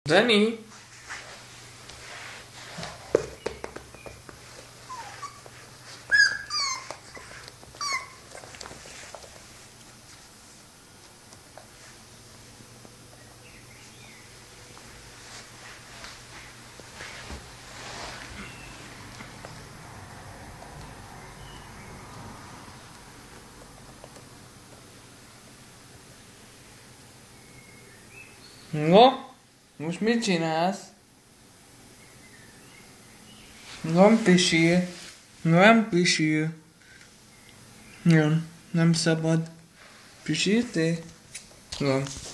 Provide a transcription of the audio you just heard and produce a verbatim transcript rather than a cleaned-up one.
Dani? No? Most mit csinálsz? Nem pisil. Nem pisil. Nem, nem szabad. Pisiltél? Nem.